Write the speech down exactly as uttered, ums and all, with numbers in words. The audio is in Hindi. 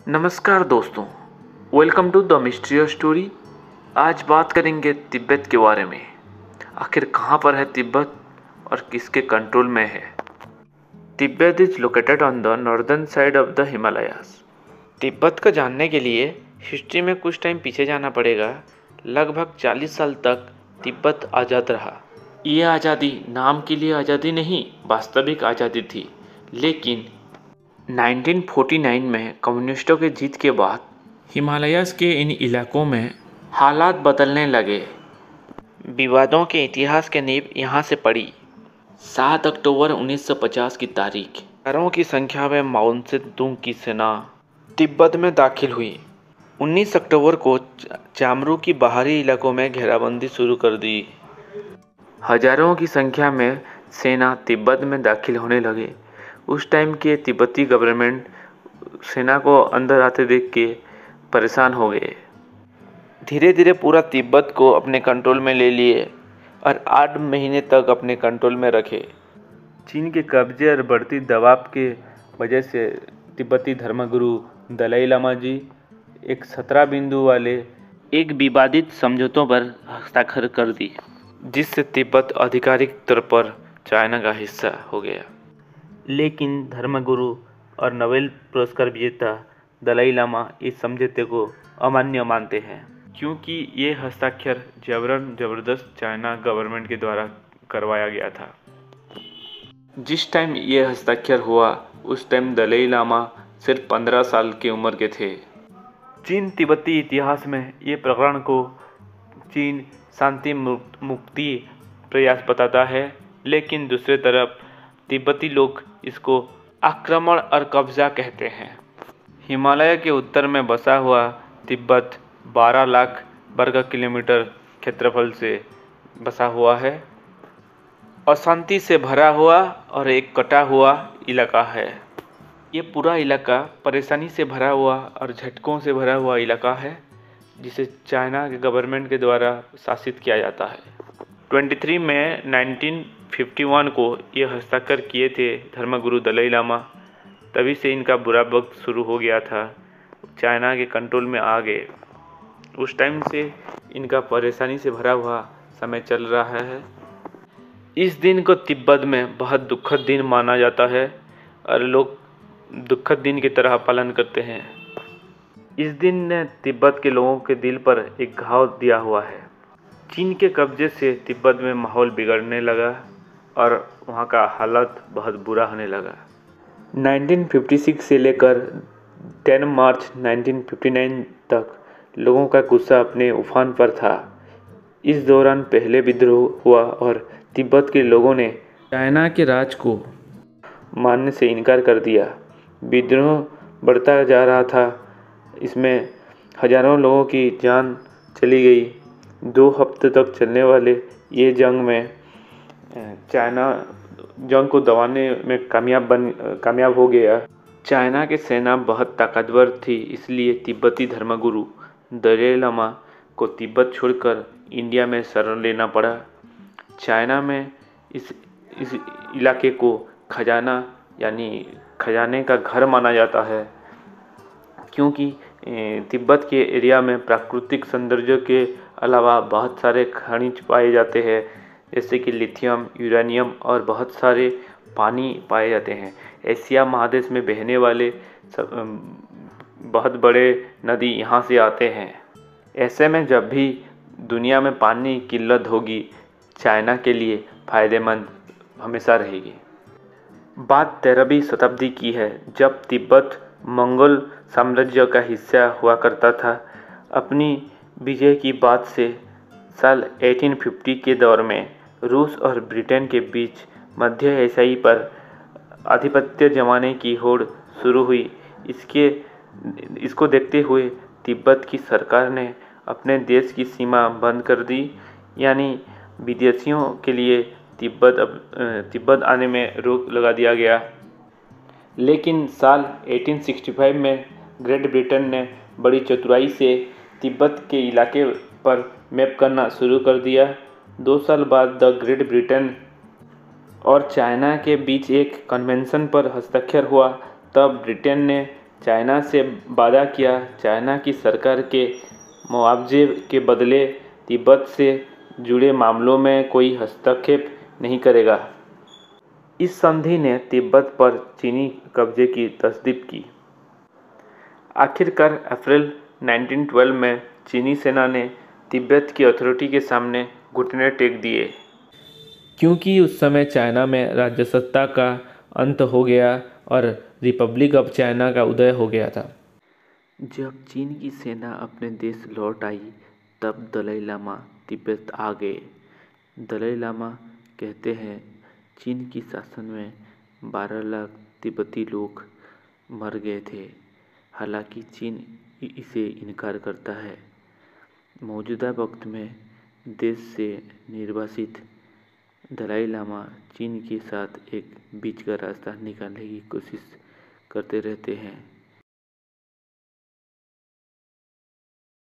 नमस्कार दोस्तों, welcome to the mystery story. आज बात करेंगे तिब्बत के बारे में। आखिर कहाँ पर है तिब्बत और किसके कंट्रोल में है। Tibet is located on the northern side of the Himalayas. तिब्बत को जानने के लिए हिस्ट्री में कुछ टाइम पीछे जाना पड़ेगा। लगभग चालीस साल तक तिब्बत आज़ाद रहा। ये आज़ादी नाम के लिए आज़ादी नहीं, वास्तविक आज़ादी थी। लेकिन नाइनटीन फोर्टी नाइन में कम्युनिस्टों के जीत के बाद हिमालयाज के इन इलाकों में हालात बदलने लगे। विवादों के इतिहास के नींव यहाँ से पड़ी। सात अक्टूबर उन्नीस सौ पचास की तारीख हज़ारों की संख्या में माओ त्से-तुंग की सेना तिब्बत में दाखिल हुई। उन्नीस अक्टूबर को चामरू की बाहरी इलाकों में घेराबंदी शुरू कर दी। हजारों की संख्या में सेना तिब्बत में दाखिल होने लगे। उस टाइम के तिब्बती गवर्नमेंट सेना को अंदर आते देख के परेशान हो गए। धीरे धीरे पूरा तिब्बत को अपने कंट्रोल में ले लिए और आठ महीने तक अपने कंट्रोल में रखे। चीन के कब्जे और बढ़ती दबाव के वजह से तिब्बती धर्मगुरु दलाई लामा जी एक सत्रह बिंदु वाले एक विवादित समझौतों पर हस्ताक्षर कर दी, जिससे तिब्बत आधिकारिक तौर पर चाइना का हिस्सा हो गया। लेकिन धर्मगुरु और नोबेल पुरस्कार विजेता दलाई लामा इस समझौते को अमान्य मानते हैं, क्योंकि ये हस्ताक्षर जबरन जबरदस्त चाइना गवर्नमेंट के द्वारा करवाया गया था। जिस टाइम ये हस्ताक्षर हुआ उस टाइम दलाई लामा सिर्फ पंद्रह साल की उम्र के थे। चीन तिब्बती इतिहास में ये प्रकरण को चीन शांति मुक्ति प्रयास बताता है, लेकिन दूसरी तरफ तिब्बती लोग इसको आक्रमण और कब्जा कहते हैं। हिमालय के उत्तर में बसा हुआ तिब्बत बारह लाख वर्ग किलोमीटर क्षेत्रफल से बसा हुआ है। अशांति से भरा हुआ और एक कटा हुआ इलाका है। ये पूरा इलाका परेशानी से भरा हुआ और झटकों से भरा हुआ इलाका है, जिसे चाइना के गवर्नमेंट के द्वारा शासित किया जाता है। तेईस मई नाइनटीन फिफ्टी वन को ये हस्ताक्षर किए थे धर्मगुरु दलाई लामा। तभी से इनका बुरा वक्त शुरू हो गया था, चाइना के कंट्रोल में आ गए। उस टाइम से इनका परेशानी से भरा हुआ समय चल रहा है। इस दिन को तिब्बत में बहुत दुखद दिन माना जाता है और लोग दुखद दिन की तरह पालन करते हैं। इस दिन ने तिब्बत के लोगों के दिल पर एक घाव दिया हुआ है। चीन के कब्जे से तिब्बत में माहौल बिगड़ने लगा और वहाँ का हालत बहुत बुरा होने लगा। नाइनटीन फिफ्टी सिक्स से लेकर दस मार्च नाइनटीन फिफ्टी नाइन तक लोगों का गुस्सा अपने उफान पर था। इस दौरान पहले विद्रोह हुआ और तिब्बत के लोगों ने चाइना के राज को मानने से इनकार कर दिया। विद्रोह बढ़ता जा रहा था। इसमें हजारों लोगों की जान चली गई। दो हफ्ते तक चलने वाले ये जंग में चाइना जंग को दबाने में कामयाब बन कामयाब हो गया। चाइना की सेना बहुत ताकतवर थी, इसलिए तिब्बती धर्मगुरु दलाई लामा को तिब्बत छोड़कर इंडिया में शरण लेना पड़ा। चाइना में इस इस इलाके को खजाना यानी खजाने का घर माना जाता है, क्योंकि तिब्बत के एरिया में प्राकृतिक सौंदर्य के अलावा बहुत सारे खनिज पाए जाते हैं, जैसे कि लिथियम, यूरेनियम और बहुत सारे पानी पाए जाते हैं। एशिया महादेश में बहने वाले सब बहुत बड़े नदी यहाँ से आते हैं। ऐसे में जब भी दुनिया में पानी की किल्लत होगी, चाइना के लिए फ़ायदेमंद हमेशा रहेगी। बात तेरहवीं शताब्दी की है, जब तिब्बत मंगोल साम्राज्य का हिस्सा हुआ करता था। अपनी विजय की बात से साल अठारह सौ पचास के दौर में रूस और ब्रिटेन के बीच मध्य एशिया पर आधिपत्य जमाने की होड़ शुरू हुई। इसके इसको देखते हुए तिब्बत की सरकार ने अपने देश की सीमा बंद कर दी, यानी विदेशियों के लिए तिब्बत अब तिब्बत आने में रोक लगा दिया गया। लेकिन साल अठारह सौ पैंसठ में ग्रेट ब्रिटेन ने बड़ी चतुराई से तिब्बत के इलाके पर मैप करना शुरू कर दिया। दो साल बाद द ग्रेट ब्रिटेन और चाइना के बीच एक कन्वेंशन पर हस्ताक्षर हुआ। तब ब्रिटेन ने चाइना से वादा किया चाइना की सरकार के मुआवजे के बदले तिब्बत से जुड़े मामलों में कोई हस्तक्षेप नहीं करेगा। इस संधि ने तिब्बत पर चीनी कब्जे की तस्दीक की। आखिरकार अप्रैल उन्नीस सौ बारह में चीनी सेना ने तिब्बत की अथॉरिटी के सामने घुटने टेक दिए, क्योंकि उस समय चाइना में राज्यसत्ता का अंत हो गया और रिपब्लिक ऑफ चाइना का उदय हो गया था। जब चीन की सेना अपने देश लौट आई तब दलाई लामा तिब्बत आ गए। दलाई लामा कहते हैं चीन की शासन में बारह लाख तिब्बती लोग मर गए थे। हालांकि चीन इसे इनकार करता है। मौजूदा वक्त में देश से निर्वासित दलाई लामा चीन के साथ एक बीच का रास्ता निकालने की कोशिश करते रहते हैं।